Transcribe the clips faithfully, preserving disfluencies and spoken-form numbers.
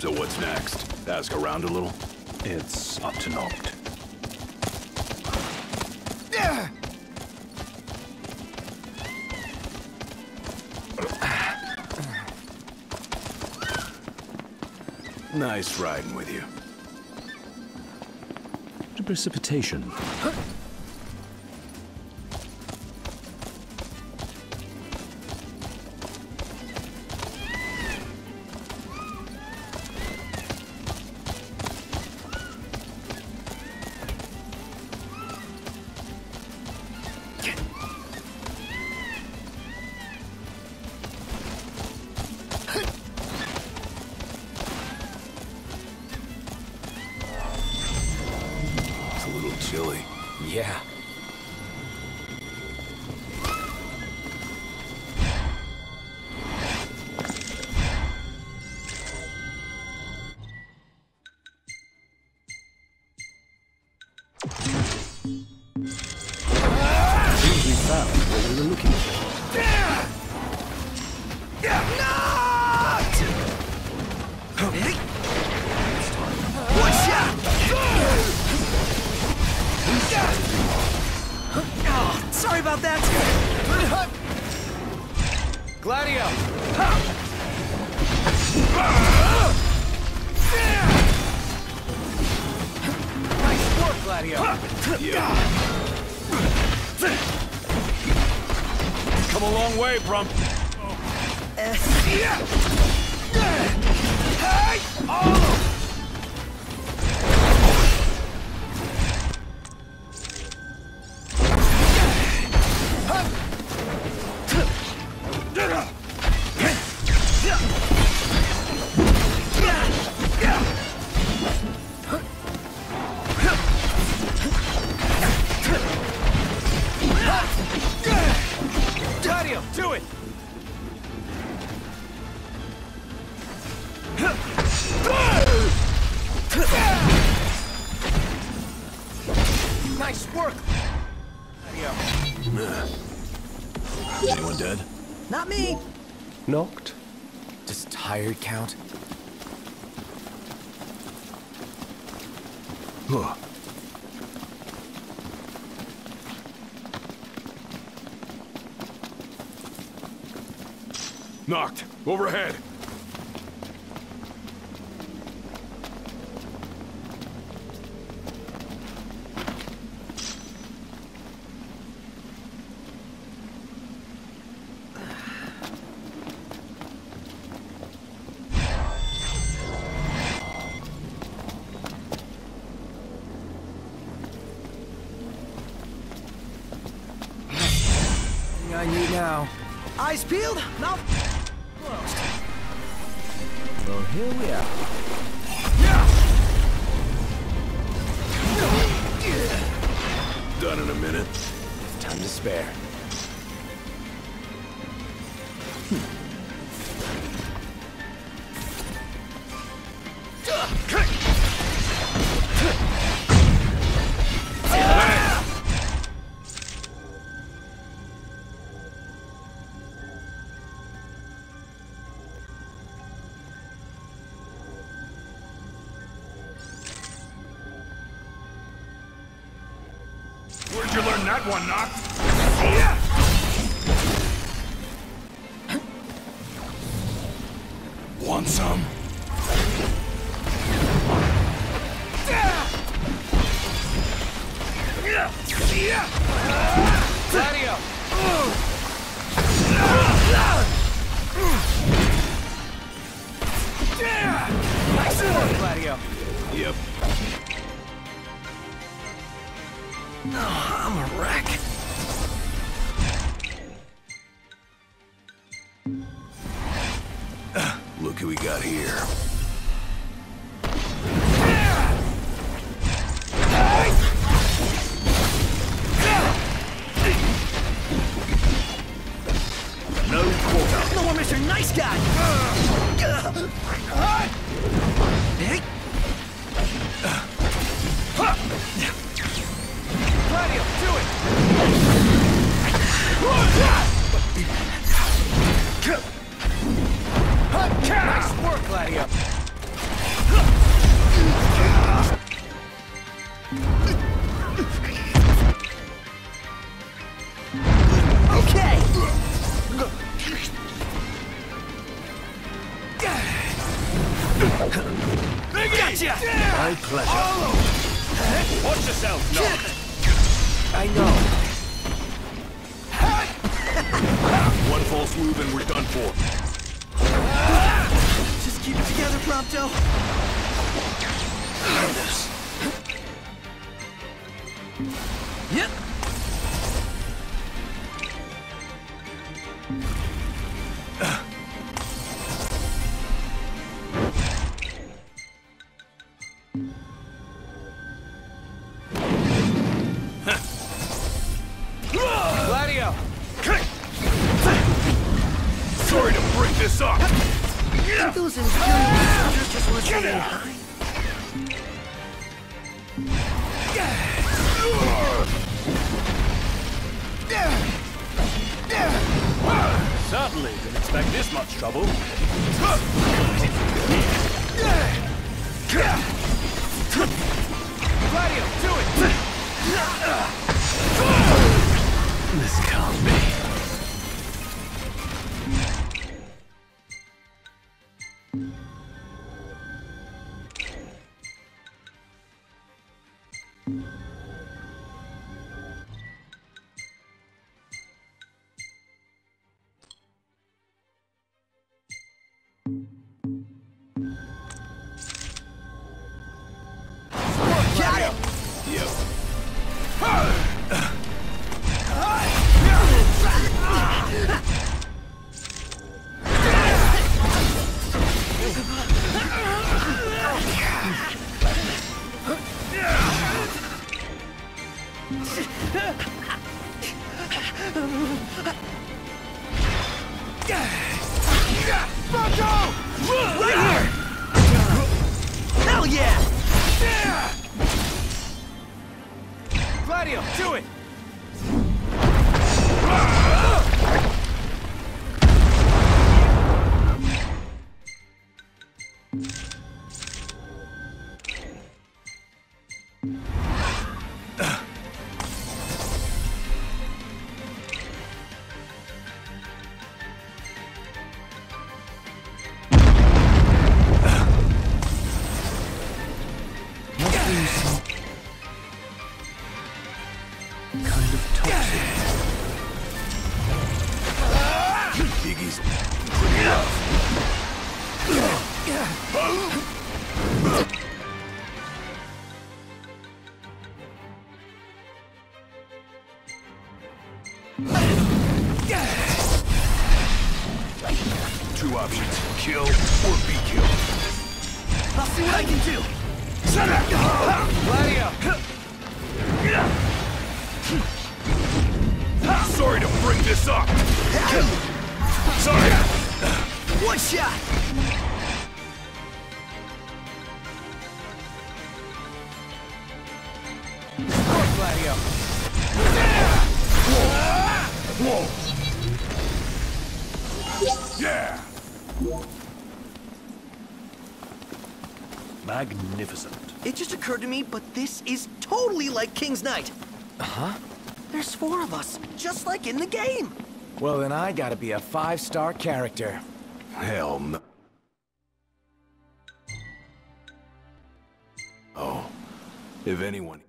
So what's next? Ask around a little? It's up to Noct. Nice riding with you. To precipitation. Chilly. Yeah. We found what we were looking for. Oh, sorry about that. Gladio. Nice work, Gladio. Yeah. Come a long way, Brump. Hey! Oh! Do it! Nice work! Anyone dead? Not me! Noct? Does tired count? Huh. Knocked. Overhead. I need now. Eyes peeled, mouth closed. Well, here we are. Done in a minute. Time to spare. Where'd you learn that one, Knock? Want some? Gladio! Nice work, Gladio! Yep. Oh, I'm a wreck. Uh, look who we got here. No quarter. No more Mister Nice Guy. Hey. Gladio, do it! Nice work, Gladio. pleasure. Watch yourself, Noct. I know. One false move and we're done for. Just keep it together, Prompto. Yep. Gladio! Sorry to break this up! Those Imperial soldiers just want to say hi. Certainly didn't expect this much trouble. Gladio, do it! This can't be. Got it! Yep. Right here! Hell yeah! Gladio, do it! Kind of toxic. Biggies. Two options, kill or be killed. I'll see what I can do! Gladio! Sorry to bring this up! Sorry! One shot! Gladio! Whoa! Yeah! Magnificent. It just occurred to me, but this is totally like King's Knight. Huh? There's four of us, just like in the game. Well, then I gotta be a five-star character. Hell no. Oh, if anyone...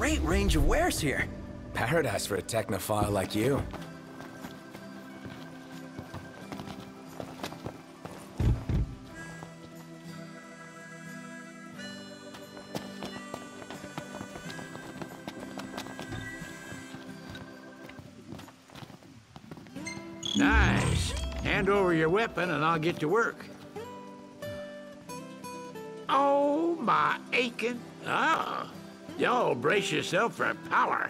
great range of wares here. Paradise for a technophile like you. Nice. Hand over your weapon and I'll get to work. Oh, my aching. Ah, y'all brace yourself for power.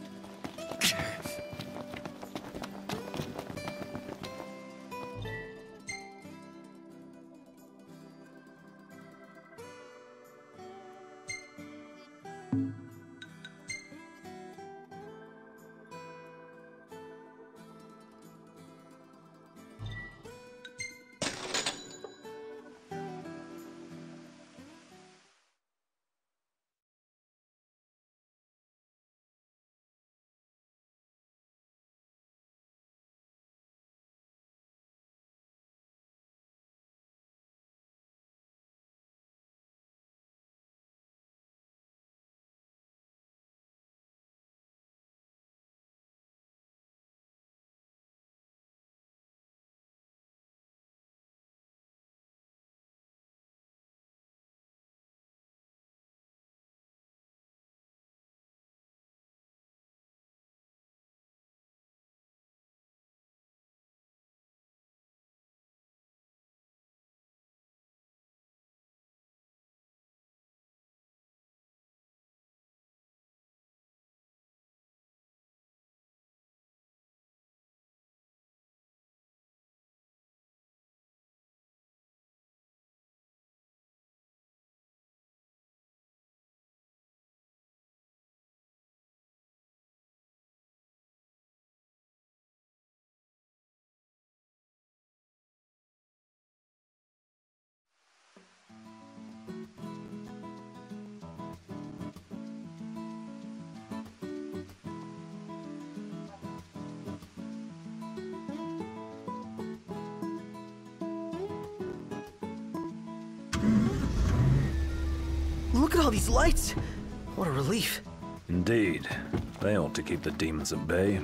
Look at all these lights! What a relief. Indeed. They ought to keep the demons at bay.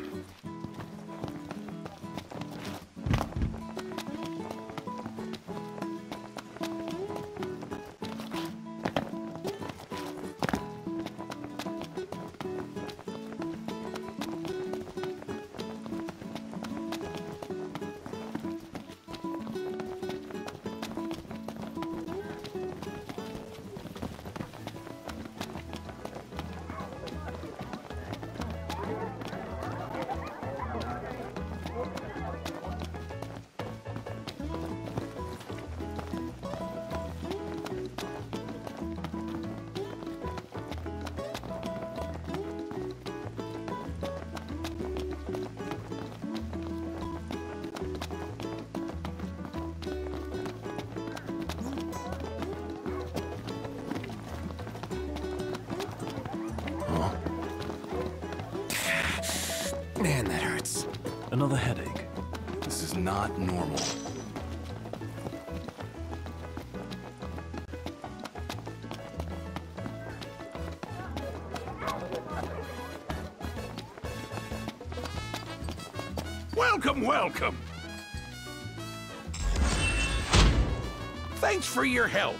Man, that hurts. Another headache. This is not normal. Welcome, welcome. Thanks for your help.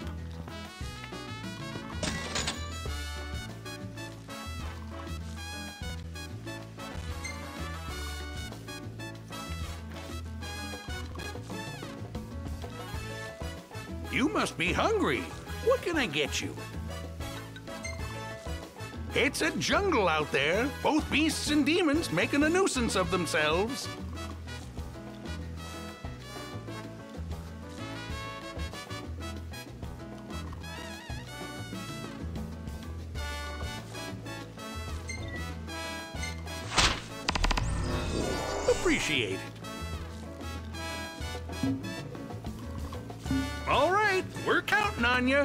You must be hungry. What can I get you? It's a jungle out there. Both beasts and demons making a nuisance of themselves. Appreciate it. All right, we're counting on you.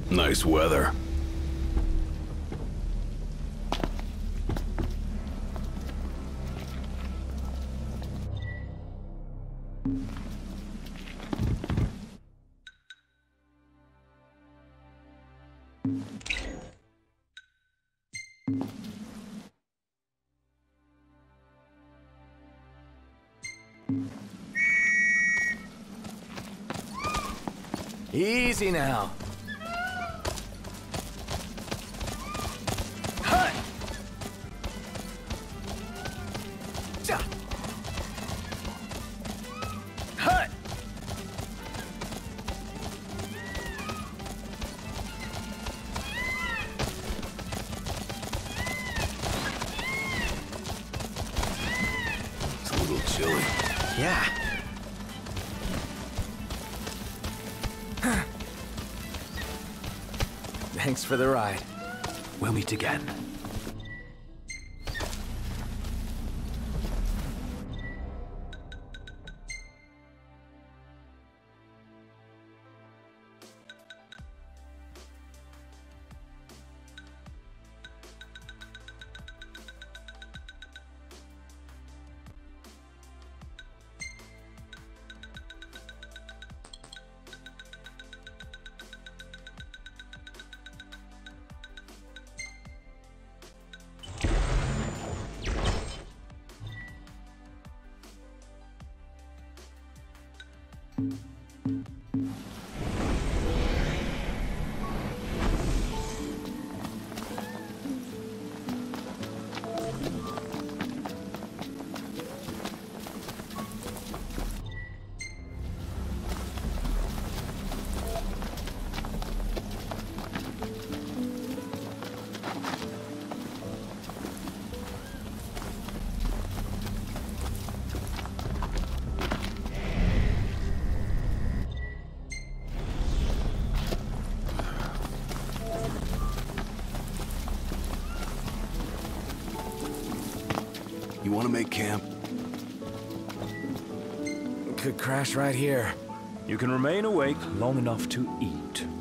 Nice weather. Easy now. Hut! Ja! Hut! It's a little chilly. Yeah. Thanks for the ride. We'll meet again. You want to make camp? Could crash right here. You can remain awake long enough to eat.